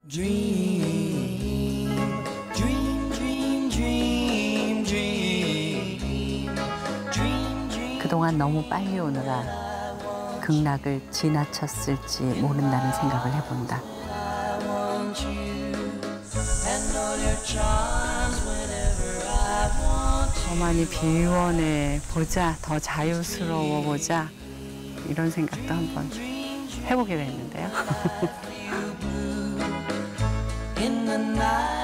Dream, dream, dream, dream, dream, dream, dream. 그동안 너무 빨리 오느라 극락을 지나쳤을지 모른다는 생각을 해본다. I want you and all your charms whenever I want you. 더 많이 비원해 보자, 더 자유스러워 보자 이런 생각도 한번 해보게 됐는데요. In the night.